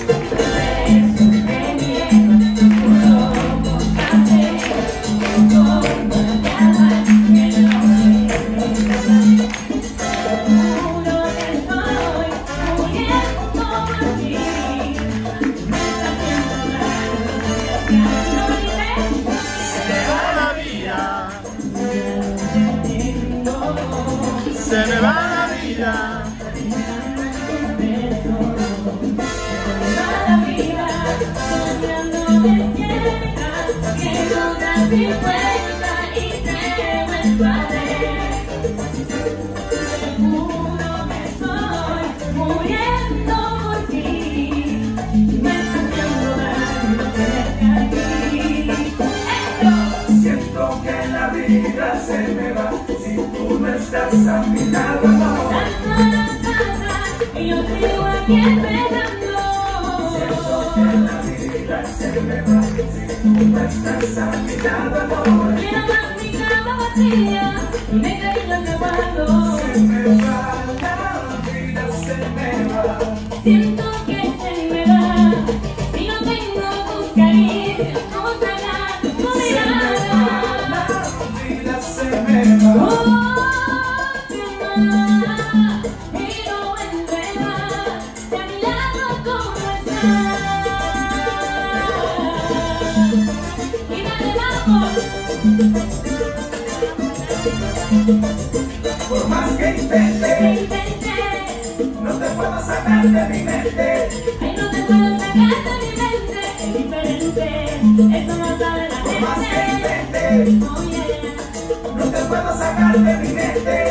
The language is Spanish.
Se me va la vida. Soñando despierta, que no das mi vuelta y te vuelvo a ver. Seguro que estoy muriendo por ti. Me está haciendo daño tenerte aquí. Siento que la vida se me va si tú no estás a mi lado, amor. Y yo sigo aquí esperando. Siento que la vida se me va si tú no estás a mi lado, amor. Mira más mi cama vacía y me cariño que guardo. Se me va la vida, se me va. Siento que se me va si no tengo tus caricias, tus abrazos, tu mirada. La vida se me va. Por más que intente, no te puedo sacar de mi mente. Ay, no te puedo sacar de mi mente. Es diferente, eso no sabe la gente. Por más que intente, oh, yeah, no te puedo sacar de mi mente.